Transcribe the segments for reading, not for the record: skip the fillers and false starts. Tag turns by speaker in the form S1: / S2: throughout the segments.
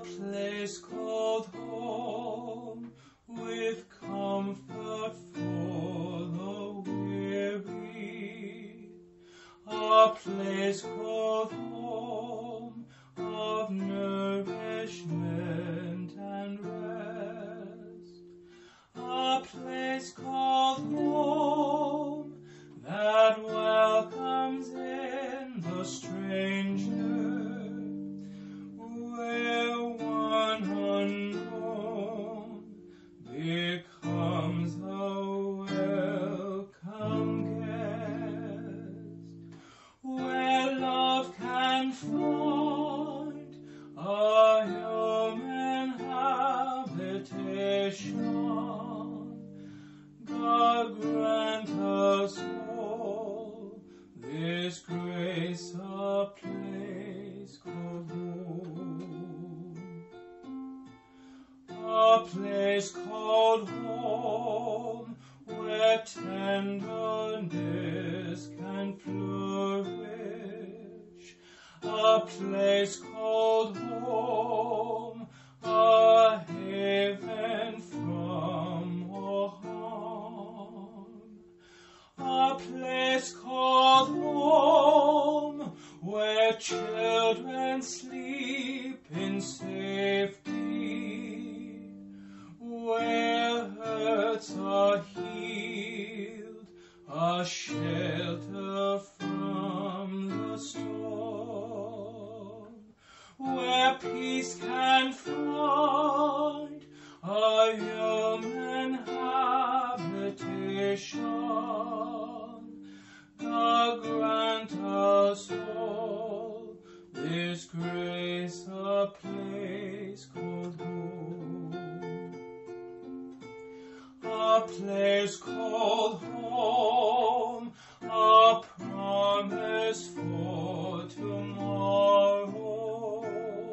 S1: place called home, with comfort for the weary, a place called home of nourishment and rest, a place called home that welcomes in the stranger, where one unknown becomes a welcome guest, where love can find a human habitation. God grant us all this grace, a place called home, a place called home where tenderness can flourish, a place called home, a haven from all harm, a place called home where children sleep in safety, where hurts are healed, a shelter from the storm, where peace can find a human habitation. God grant us all this grace, a place called home, a place called home, a promise for tomorrow,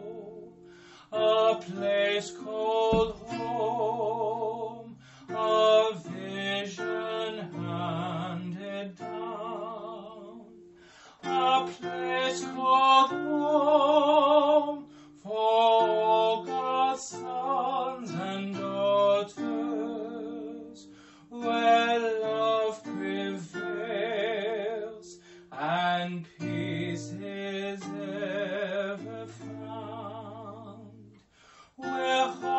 S1: a place called home, a vision handed down, a place called home for all God's sons and daughters, where love prevails and peace is ever found, where